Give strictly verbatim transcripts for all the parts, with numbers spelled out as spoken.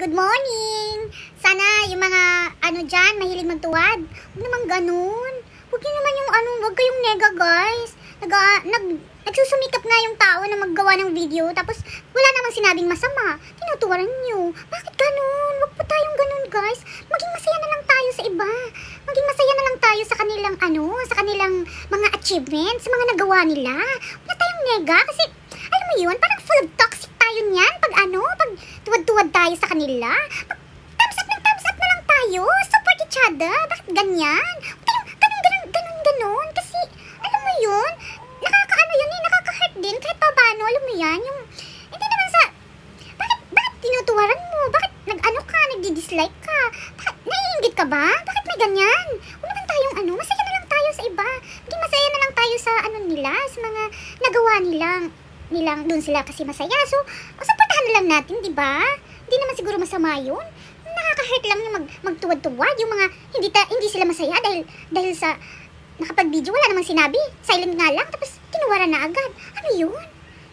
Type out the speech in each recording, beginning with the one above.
Good morning! Sana yung mga ano dyan, mahilig magtuwad. Huwag naman ganun. Huwag yun naman yung ano, huwag kayong nega guys. Nag, nag, nagsusumikap nga yung tao na maggawa ng video. Tapos wala namang sinabing masama. Tinutuwaran nyo. Bakit ganun? Huwag po tayong ganun guys. Maging masaya na lang tayo sa iba. Maging masaya na lang tayo sa kanilang ano, sa kanilang mga achievements, sa mga nagawa nila. Wala tayong nega kasi alam mo yun, parang full of toxic tayo niyan. Pag ano, pag tuwad-tuwad tayo sa kanila. Pag thumbs up ng thumbs up na lang tayo. Support each other. Bakit ganyan? Ganun, ganun, ganun, ganun, ganun. Kasi, alam mo yun, nakakaano yun eh, nakaka-hurt din. Kahit pa paano, alam mo yan, yung, hindi naman sa, bakit, bakit tinutuwaran mo? Bakit nag-ano ka, nagdi-dislike ka? Bakit, naiingit ka ba? Bakit may ganyan? Huwag naman tayong ano, masaya na lang tayo sa iba. Maging masaya na lang tayo sa ano nila, sa mga nagawa nilang, nilang doon sila kasi masaya. So, supportahan na lang natin, di ba? Hindi naman siguro masama yun. Nakaka-hurt lang yung mag, magtuwad-tuwad, yung mga hindi ta, hindi sila masaya dahil dahil sa nakapag-video, wala namang sinabi. Silent nga lang, tapos tinuwaran na agad. Ano yun?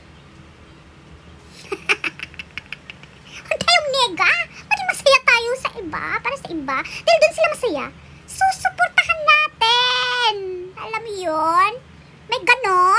Huwag tayong nega. Maging masaya tayo sa iba, para sa iba. Dahil doon sila masaya, susuportahan natin. Alam mo yun? May ganon.